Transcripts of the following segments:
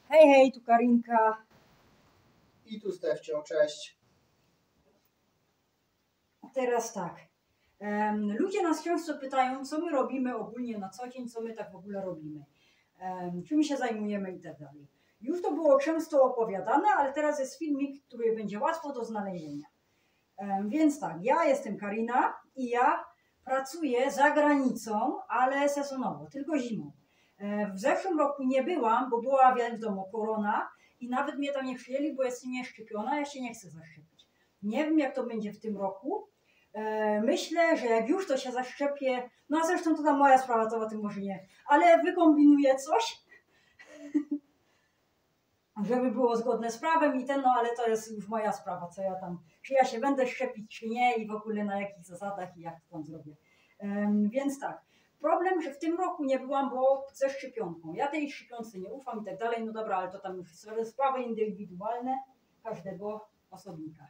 Hej, hej, tu Karinka. I tu Stefcio, cześć. Teraz tak. Ludzie nas często pytają, co my robimy ogólnie na co dzień, co my tak w ogóle robimy. Czym się zajmujemy i tak dalej. Już to było często opowiadane, ale teraz jest filmik, który będzie łatwo do znalezienia. Więc tak, ja jestem Karina i ja pracuję za granicą, ale sezonowo, tylko zimą. W zeszłym roku nie byłam, bo była wiadomo korona i nawet mnie tam nie przyjęli, bo jestem nieszczepiona, ja się nie chcę zaszczepić. Nie wiem, jak to będzie w tym roku. Myślę, że jak już to się zaszczepię, no a zresztą to tam moja sprawa, to o tym może nie, ale wykombinuję coś, żeby było zgodne z prawem i no ale to jest już moja sprawa, co ja tam, czy ja się będę szczepić, czy nie i w ogóle na jakich zasadach i jak to tam zrobię. Więc tak, problem, że w tym roku nie byłam, bo ze szczepionką, ja tej szczepionce nie ufam i tak dalej, no dobra, ale to tam już sprawy indywidualne każdego osobnika.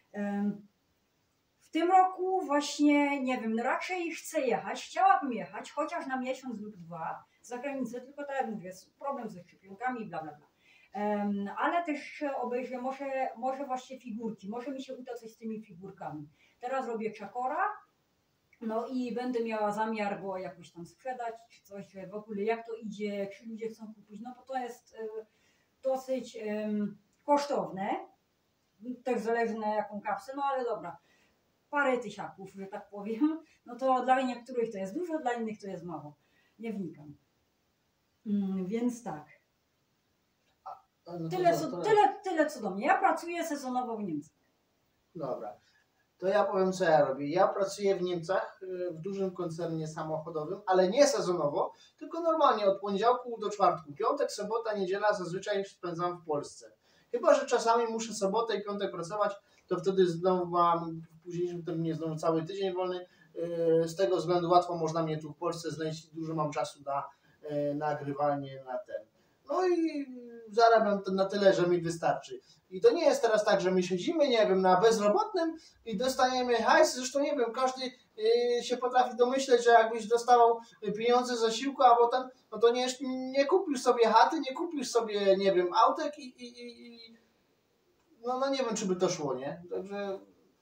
W tym roku właśnie, nie wiem, raczej chcę jechać, chciałabym jechać, chociaż na miesiąc lub dwa za granicę, tylko tak jak mówię, problem ze szczepionkami, bla bla bla. Ale też obejrzę może właśnie figurki, może mi się uda coś z tymi figurkami. Teraz robię czakora, no i będę miała zamiar go jakoś tam sprzedać, czy coś, że w ogóle jak to idzie, czy ludzie chcą kupić, no bo to jest dosyć kosztowne, też zależy na jaką kapsę, no ale dobra, parę tysiaków, że tak powiem, no to dla niektórych to jest dużo, dla innych to jest mało, nie wnikam. Więc tak. No Tyle co do mnie. Ja pracuję sezonowo w Niemczech. Dobra. To ja powiem, co ja robię. Ja pracuję w Niemczech w dużym koncernie samochodowym, ale nie sezonowo, tylko normalnie od poniedziałku do czwartku. Piątek, sobota, niedziela zazwyczaj spędzam w Polsce. Chyba że czasami muszę sobotę i piątek pracować, to wtedy znowu mam w późniejszym terminie znowu cały tydzień wolny. Z tego względu łatwo można mnie tu w Polsce znaleźć. Dużo mam czasu na nagrywanie na ten. No i zarabiam na tyle, że mi wystarczy. I to nie jest teraz tak, że my siedzimy, nie wiem, na bezrobotnym i dostajemy hajs. Zresztą nie wiem, każdy się potrafi domyśleć, że jakbyś dostawał pieniądze z zasiłku, a potem, no to nie kupisz sobie chaty, nie kupisz sobie, nie wiem, autek no nie wiem, czy by to szło, nie? Także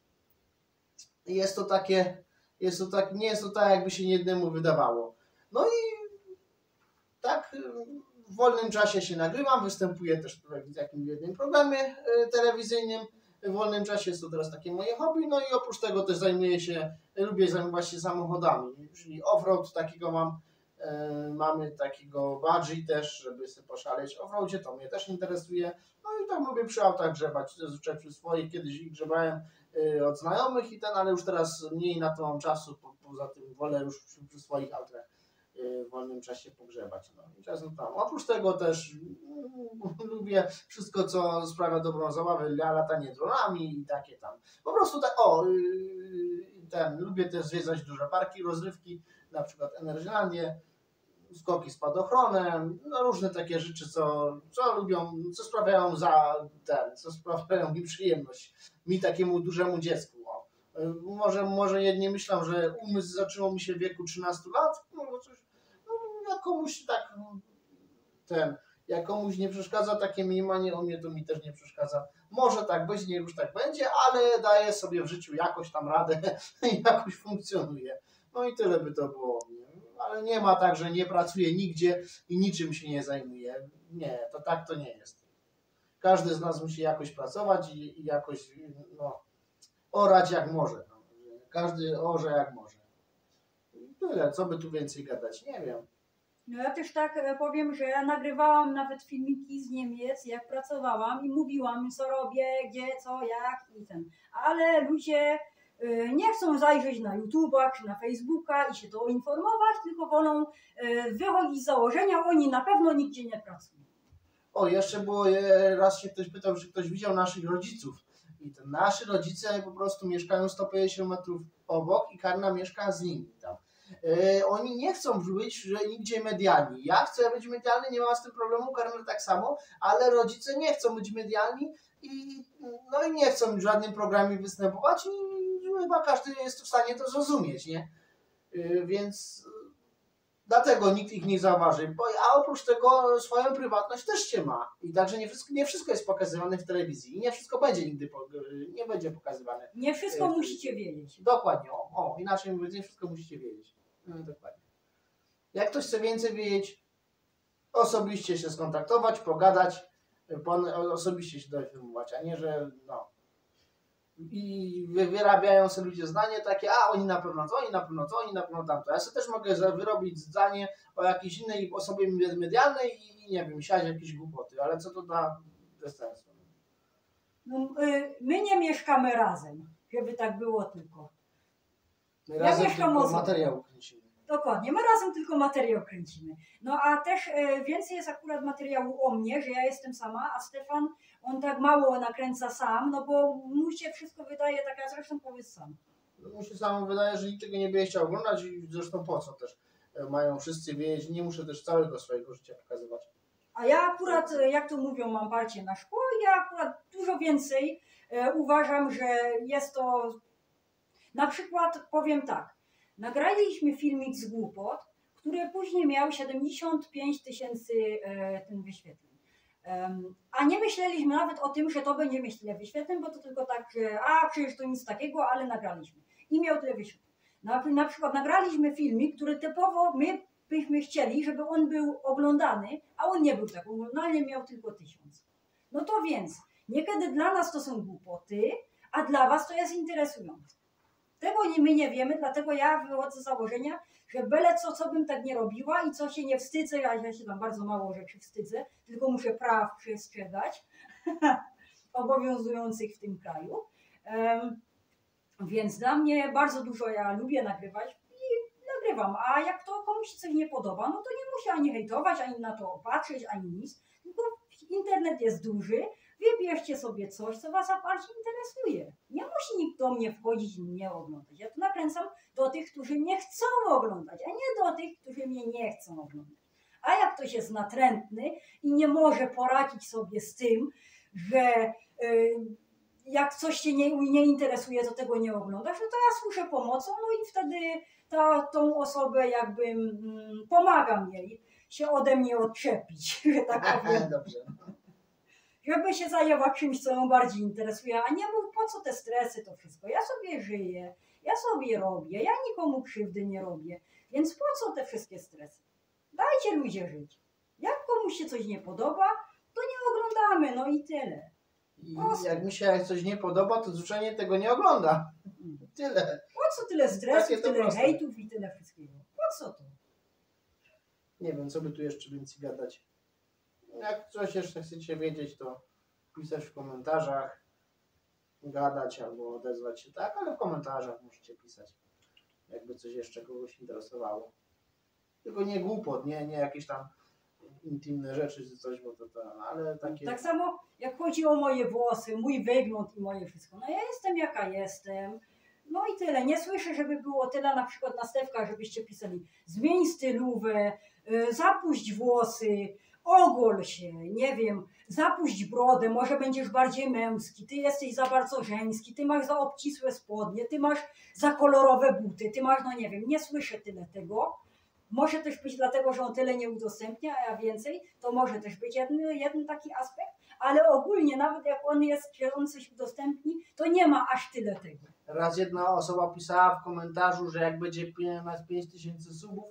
jest to takie, nie jest to tak, jakby się jednemu wydawało. No i tak w wolnym czasie się nagrywam, występuję też w jakimś jednym programie telewizyjnym. W wolnym czasie jest to teraz takie moje hobby, no i oprócz tego też lubię zajmować się samochodami, czyli off-road takiego mamy takiego budgie też, żeby sobie poszaleć w off-roadzie, to mnie też interesuje. No i tam lubię przy autach grzebać, zazwyczaj przy swoich, kiedyś ich grzebałem od znajomych ale już teraz mniej na to mam czasu, poza tym wolę już przy swoich autach w wolnym czasie pogrzebać. No i czasem tam. Oprócz tego też lubię wszystko, co sprawia dobrą zabawę, latanie dronami i takie tam. Po prostu tak, lubię też zwiedzać duże parki, rozrywki, na przykład Energylandię, skoki spadochronem, no różne takie rzeczy, co lubią, co sprawiają mi przyjemność. Mi takiemu dużemu dziecku. Może jedni myślą, że umysł zaczął mi się w wieku 13 lat, jak komuś tak jak komuś nie przeszkadza takie mniemanie o mnie, to mi też nie przeszkadza. Może tak być, nie już tak będzie, ale daję sobie w życiu jakoś tam radę i jakoś funkcjonuje. No i tyle by to było. Ale nie ma tak, że nie pracuję nigdzie i niczym się nie zajmuję. Nie, to tak to nie jest. Każdy z nas musi jakoś pracować i jakoś orać jak może. Każdy orze jak może. Tyle, co by tu więcej gadać, nie wiem. No ja też tak powiem, że ja nagrywałam nawet filmiki z Niemiec, jak pracowałam i mówiłam, co robię, gdzie, co, jak i ale ludzie nie chcą zajrzeć na YouTube'a czy na Facebooka i się to informować, tylko wolą wychodzić z założenia, oni na pewno nigdzie nie pracują. O, jeszcze było, raz się ktoś pytał, czy ktoś widział naszych rodziców. I nasi rodzice po prostu mieszkają 150 metrów obok i Karna mieszka z nimi tam. Oni nie chcą być że nigdzie medialni. Ja chcę być medialny, nie mam z tym problemu, Karmel tak samo, ale rodzice nie chcą być medialni i nie chcą w żadnym programie występować i chyba każdy jest w stanie to zrozumieć, nie? Więc Dlatego nikt ich nie zauważy, a oprócz tego swoją prywatność też się ma. I także nie wszystko jest pokazywane w telewizji i nie wszystko będzie nigdy nie będzie pokazywane. Nie wszystko musicie wiedzieć. Dokładnie, inaczej mówiąc, nie wszystko musicie wiedzieć. Dokładnie. Jak ktoś chce więcej wiedzieć, osobiście się skontaktować, pogadać, osobiście się doinformować, a nie, że i wyrabiają sobie ludzie zdanie takie, oni na pewno to, oni na pewno to, oni na pewno tamto. Ja sobie też mogę wyrobić zdanie o jakiejś innej osobie medialnej i nie wiem, siać jakieś głupoty, ale co to da bez sensu. No, my nie mieszkamy razem, żeby tak było tylko. My razem mieszkam tylko materiał kręcimy. Dokładnie, my razem tylko materiał kręcimy. No a też więcej jest akurat materiału o mnie, że ja jestem sama, a Stefan, on tak mało nakręca sam, no bo mu się wszystko wydaje, tak ja zresztą powiedz sam. Mu się samo wydaje, że niczego nie będzie chciał oglądać i zresztą po co też mają wszyscy wiedzieć, nie muszę też całego swojego życia pokazywać. A ja akurat, jak to mówią, mam parcie na szkło i ja akurat dużo więcej uważam, że jest to, na przykład powiem tak, nagraliśmy filmik z głupot, który później miał 75 000 wyświetleń. A nie myśleliśmy nawet o tym, że to będzie mieć tyle wyświetleń, bo to tylko tak, że przecież to nic takiego, ale nagraliśmy. I miał tyle wyświetleń. Na przykład nagraliśmy filmik, który typowo my byśmy chcieli, żeby on był oglądany, a on nie był tak oglądany, miał tylko 1000. No to więc, niekiedy dla nas to są głupoty, a dla was to jest interesujące. Tego my nie wiemy, dlatego ja wychodzę z założenia, że byle co bym tak nie robiła i co się nie wstydzę, ja się tam bardzo mało rzeczy wstydzę, tylko muszę praw przestrzegać obowiązujących w tym kraju. Więc dla mnie bardzo dużo ja lubię nagrywać i nagrywam, a jak to komuś coś nie podoba, no to nie musi ani hejtować, ani na to patrzeć, ani nic, tylko internet jest duży, wybierzcie sobie coś, co was bardziej interesuje. Nie musi nikt do mnie wchodzić i mnie oglądać. Ja to nakręcam do tych, którzy mnie chcą oglądać, a nie do tych, którzy mnie nie chcą oglądać. A jak ktoś jest natrętny i nie może poradzić sobie z tym, że jak coś cię nie interesuje, to tego nie oglądasz, no to ja służę pomocą, no i wtedy tą osobę jakby pomagam jej się ode mnie odczepić, że tak powiem. Dobrze. Żeby się zajęła czymś, co ją bardziej interesuje, a nie mów, po co te stresy, to wszystko. Ja sobie żyję, ja sobie robię, ja nikomu krzywdy nie robię, więc po co te wszystkie stresy? Dajcie ludzie żyć. Jak komuś się coś nie podoba, to nie oglądamy, no i tyle. I jak mi się coś nie podoba, to zwyczajnie tego nie ogląda. Tyle. Po co tyle stresów, tyle hejtów i tyle wszystkiego? Po co to? Nie wiem, co by tu jeszcze więcej gadać. Jak coś jeszcze chcecie wiedzieć, to pisać w komentarzach, gadać albo odezwać się, tak, ale w komentarzach musicie pisać, jakby coś jeszcze kogoś interesowało. Tylko nie głupot, nie jakieś tam intymne rzeczy czy coś, bo to ale takie... Tak samo jak chodzi o moje włosy, mój wygląd i moje wszystko. No ja jestem jaka jestem. No i tyle. Nie słyszę, żeby było tyle na przykład na Stefkach, żebyście pisali zmień stylówę, zapuść włosy, ogol się, nie wiem, zapuść brodę, może będziesz bardziej męski, ty jesteś za bardzo żeński, ty masz za obcisłe spodnie, ty masz za kolorowe buty, ty masz, no nie wiem, nie słyszę tyle tego. Może też być dlatego, że on tyle nie udostępnia, a ja więcej, to może też być jeden taki aspekt, ale ogólnie nawet jak on jest, że on coś udostępni, to nie ma aż tyle tego. Raz jedna osoba pisała w komentarzu, że jak będzie 5000 subów,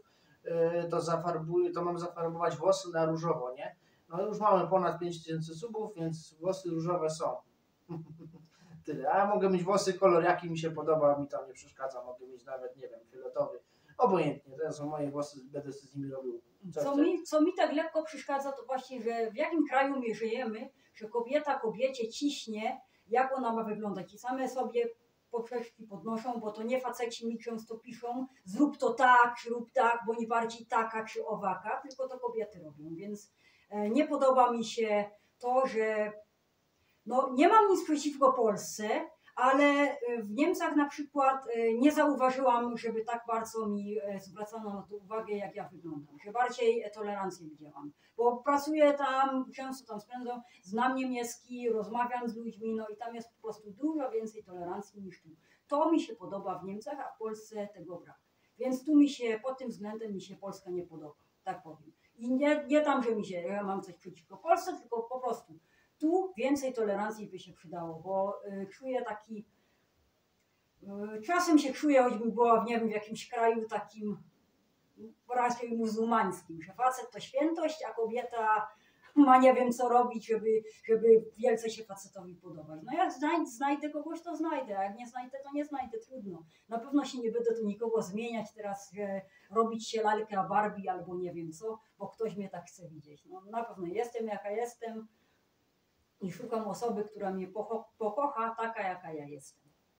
to mam zafarbować włosy na różowo, nie? No już mamy ponad 5000 subów, więc włosy różowe są. Tyle. A ja mogę mieć włosy kolor, jaki mi się podoba, mi tam nie przeszkadza. Mogę mieć nawet, nie wiem, fioletowy. Obojętnie, to są moje włosy, będę z nimi robił. Co mi tak lekko przeszkadza, to właśnie, że w jakim kraju my żyjemy, że kobieta kobiecie ciśnie, jak ona ma wyglądać. I same sobie poprzeczki podnoszą, bo to nie faceci mi często piszą, zrób to tak, rób tak, bądź bardziej taka czy owaka, tylko to kobiety robią. Więc nie podoba mi się to, że no, nie mam nic przeciwko Polsce, ale w Niemczech na przykład nie zauważyłam, żeby tak bardzo mi zwracano na to uwagę, jak ja wyglądam. Że bardziej tolerancję widziałam. Bo pracuję tam, często tam spędzam, znam niemiecki, rozmawiam z ludźmi, no i tam jest po prostu dużo więcej tolerancji niż tu. To mi się podoba w Niemczech, a w Polsce tego brak. Więc tu pod tym względem mi się Polska nie podoba, tak powiem. I nie tam, że ja mam coś przeciwko Polsce, tylko po prostu tu więcej tolerancji by się przydało, bo czuję taki, czasem się czuję, choćbym była nie wiem, w jakimś kraju takim raczej muzułmańskim, że facet to świętość, a kobieta ma nie wiem co robić, żeby wielce się facetowi podobać. No jak znajdę kogoś, to znajdę, a jak nie znajdę, to nie znajdę, trudno. Na pewno się nie będę tu nikogo zmieniać teraz, że robić się lalkę Barbie albo nie wiem co, bo ktoś mnie tak chce widzieć. No na pewno jestem jaka jestem i szukam osoby, która mnie pokocha taka jaka ja jestem.